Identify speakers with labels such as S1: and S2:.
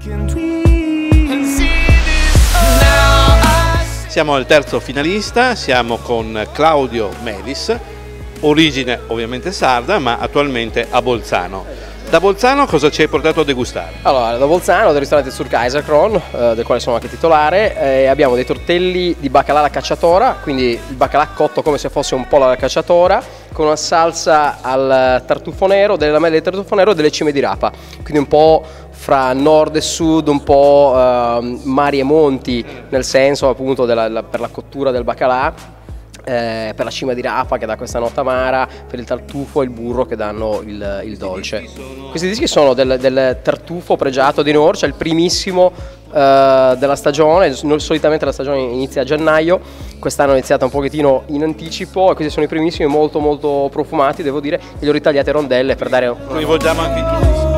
S1: Siamo al terzo finalista, siamo con Claudio Melis, origine ovviamente sarda ma attualmente a Bolzano. Da Bolzano cosa ci hai portato a degustare?
S2: Allora, da Bolzano, del ristorante Sur Kaiserkron, del quale sono anche titolare, abbiamo dei tortelli di baccalà alla cacciatora, quindi il baccalà cotto come se fosse un pollo alla cacciatora, con una salsa al tartufo nero, delle lamelle di tartufo nero e delle cime di rapa, quindi un po' fra nord e sud, un po' mari e monti, nel senso appunto per la cottura del baccalà. Per la cima di rapa che dà questa nota amara, per il tartufo e il burro che danno il dolce. Questi dischi sono del tartufo pregiato di Norcia, il primissimo della stagione. Solitamente la stagione inizia a gennaio, quest'anno è iniziata un pochettino in anticipo e questi sono i primissimi, molto molto profumati, devo dire, e li ho ritagliati a rondelle per dare...
S1: Rivolgiamo anche in tutti.